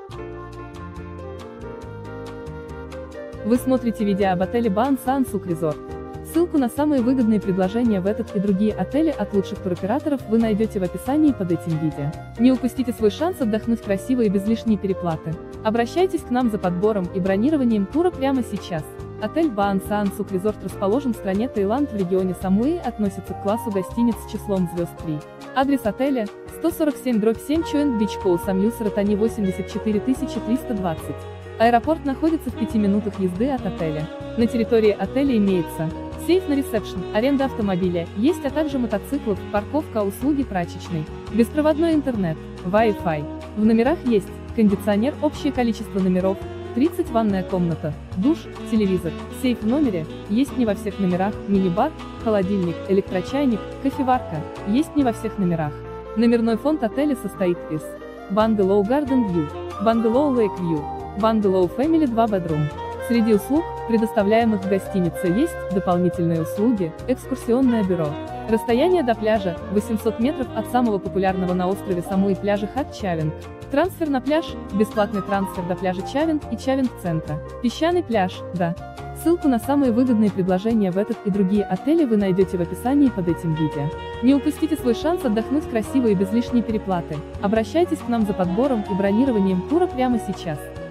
Вы смотрите видео об отеле Ban San Suk Resort. Ссылку на самые выгодные предложения в этот и другие отели от лучших туроператоров вы найдете в описании под этим видео. Не упустите свой шанс отдохнуть красиво и без лишней переплаты. Обращайтесь к нам за подбором и бронированием тура прямо сейчас. Отель Ban San Suk Resort расположен в стране Таиланд в регионе Самуи, относится к классу гостиниц с числом звезд 3. Адрес отеля: 147/7 Choeng Beach Koh Samui Saratani 84320. Аэропорт находится в 5 минутах езды от отеля. На территории отеля имеется сейф на ресепшн, аренда автомобиля, есть, а также мотоциклов, парковка, услуги прачечной, беспроводной интернет, Wi-Fi. В номерах есть кондиционер, общее количество номеров 30, ванная комната, душ, телевизор, сейф в номере, есть не во всех номерах, мини-бар, холодильник, электрочайник, кофеварка, есть не во всех номерах. Номерной фонд отеля состоит из Bungalow Garden View, Bungalow Lake View, Bungalow Family 2 Bedroom. Среди услуг, предоставляемых в гостинице, есть дополнительные услуги, экскурсионное бюро. Расстояние до пляжа – 800 метров от самого популярного на острове Самуи пляжа Хат Чавинг. Трансфер на пляж – бесплатный трансфер до пляжа Чавинг и Чавинг-центра. Песчаный пляж – да. Ссылку на самые выгодные предложения в этот и другие отели вы найдете в описании под этим видео. Не упустите свой шанс отдохнуть красиво и без лишней переплаты. Обращайтесь к нам за подбором и бронированием тура прямо сейчас.